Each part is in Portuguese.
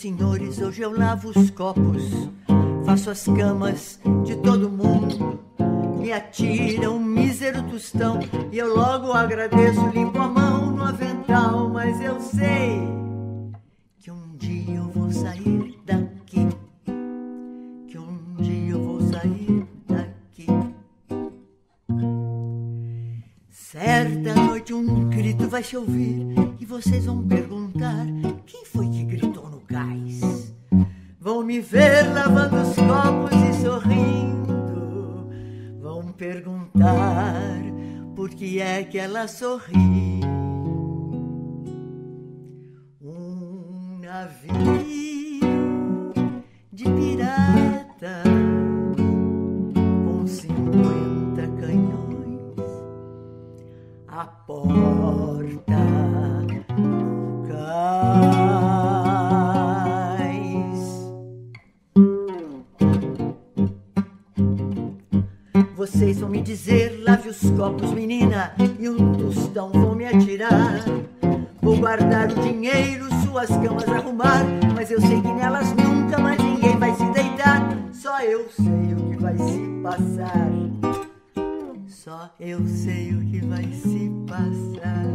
senhores, hoje eu lavo os copos, faço as camas de todo mundo, me atira um mísero tostão e eu logo agradeço, limpo a mão no avental, mas eu sei que um dia eu vou sair daqui, que um dia eu vou sair daqui. Certa noite um grito vai se ouvir e vocês vão perguntar quem foi que gritou no cais. Vão me ver lavando os copos e sorrindo, vão perguntar por que é que ela sorri. Um navio de pirata com 50 canhões, a porta no cais. Vocês vão me dizer, lave os copos, menina, e um tostão vão me atirar. Vou guardar o dinheiro, suas camas arrumar, mas eu sei que nelas nunca mais ninguém vai se deitar. Só eu sei o que vai se passar, só eu sei o que vai se passar.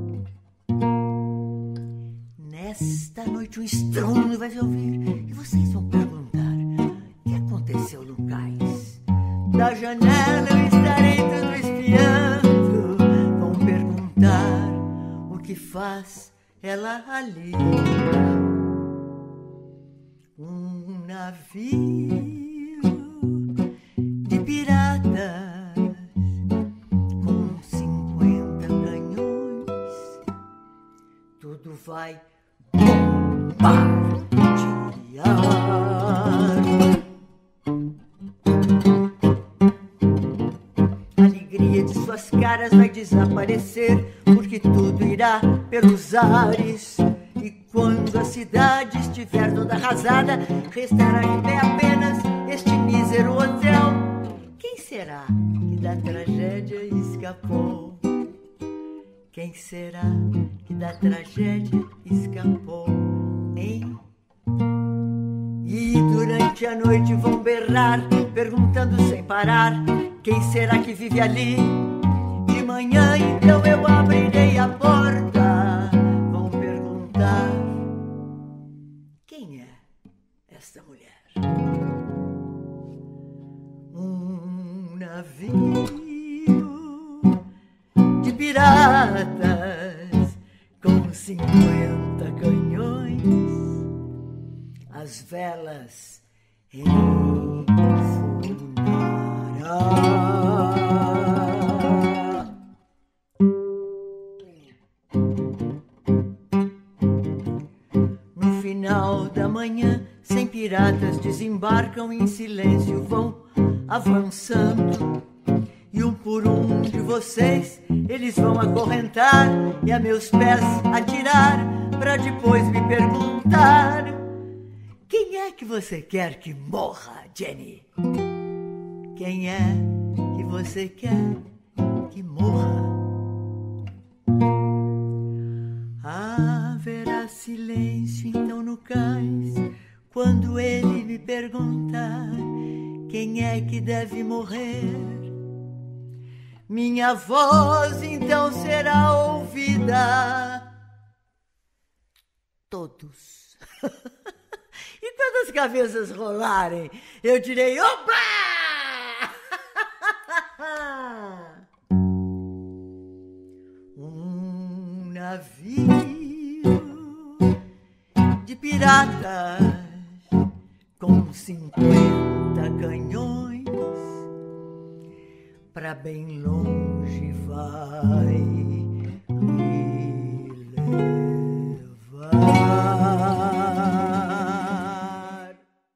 Nesta noite um estrondo vai se ouvir e vocês vão perguntar o que aconteceu no cais. Da janela eu estarei tudo espiando, vão perguntar o que faz ela ali. Um navio de piratas com 50 canhões, tudo vai bombardear. A alegria de suas caras vai desaparecer, porque tudo irá pelos ares. E quando a cidade estiver toda arrasada, restará em pé apenas este mísero hotel. Quem será que da tragédia escapou? Quem será que da tragédia escapou, hein? E durante a noite vão berrar, perguntando sem parar, quem será que vive ali? De manhã então eu abrirei a porta, vão perguntar, quem é esta mulher? Um navio de piratas com 50 canhões, as velas enfundará. No final da manhã, 100 piratas desembarcam em silêncio, vão avançando, e um por um de vocês eles vão acorrentar e a meus pés atirar, pra depois me perguntar, quem é que você quer que morra, Jenny? Quem é que você quer que morra? Haverá silêncio então no cais, quando ele me perguntar, quem é que deve morrer? Minha voz então será ouvida. Todos. E quando as cabeças rolarem, eu direi, opa! Um navio de piratas com 50 canhões, pra bem longe vai me levar.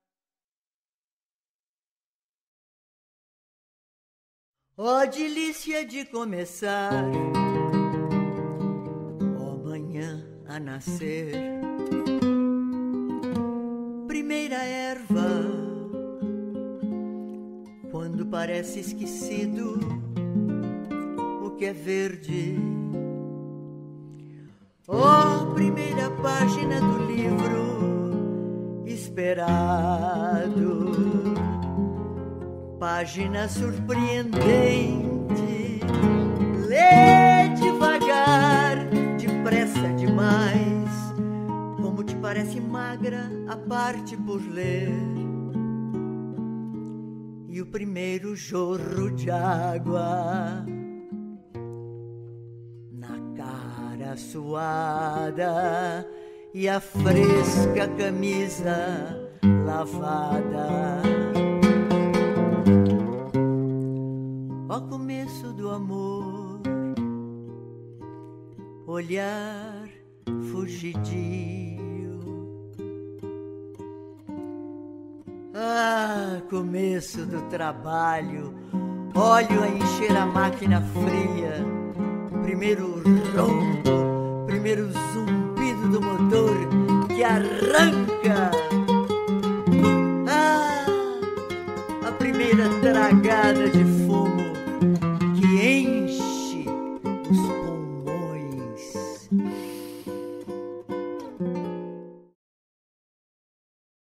Ó delícia de começar, ó manhã a nascer, primeira erva, quando parece esquecido o que é verde. Ó primeira página do livro inesperado. Página surpreendente, lê devagar, depressa demais. Como te parece magra a parte por ler. E o primeiro jorro de água na cara suada e a fresca camisa lavada. Ó começo do amor, olhar fugidio. Ah, começo do trabalho, óleo a encher a máquina fria. Primeiro ronco, primeiro zumbido do motor que arranca. Ah, a primeira tragada de